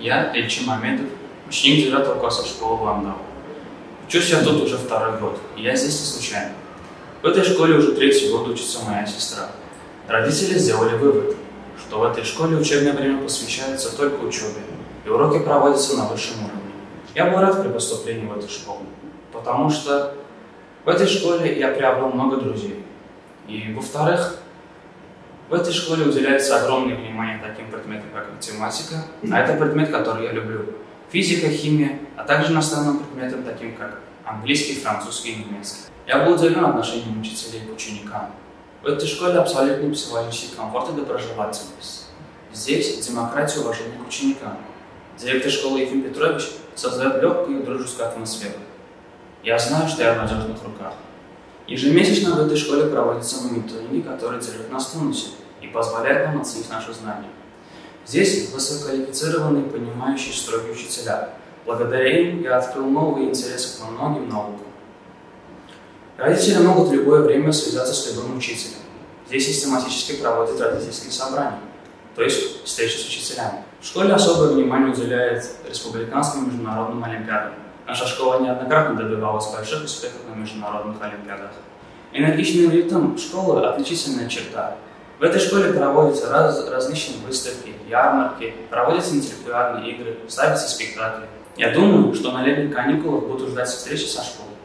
Я Ильчин Мамедов, ученик 9 класса школы Вандау. Учусь я тут уже 2-й год, и я здесь не случайно. В этой школе уже 3-й год учится моя сестра. Родители сделали вывод, что в этой школе учебное время посвящается только учебе, и уроки проводятся на высшем уровне. Я был рад при поступлении в эту школу, потому что в этой школе я приобрел много друзей. И, во-вторых, в этой школе уделяется огромное внимание таким предметам, как математика, а это предмет, который я люблю. Физика, химия, а также иностранным предметам, таким как английский, французский и немецкий. Я был удивлен отношением учителей к ученикам. В этой школе абсолютный психологический комфорт и доброжелательность. Здесь демократия и уважение к ученикам. Директор школы Ефим Петрович создает легкую и дружескую атмосферу. Я знаю, что я в надежных руках. Ежемесячно в этой школе проводятся мониторинги, которые держат нас в тонусе и позволяют нам оценить наши знания. Здесь высококвалифицированные, понимающие, строгие учителя. Благодаря им я открыл новые интересы к многим наукам. Родители могут в любое время связаться с любым учителем. Здесь систематически проводят родительские собрания, то есть встречи с учителями. В школе особое внимание уделяет республиканским и международным олимпиадам. Наша школа неоднократно добивалась больших успехов на международных олимпиадах. Энергичный ритм школы – отличительная черта. В этой школе проводятся различные выставки, ярмарки, проводятся интеллектуальные игры, ставятся спектакли. Я думаю, что на летних каникулах буду ждать встречи со школой.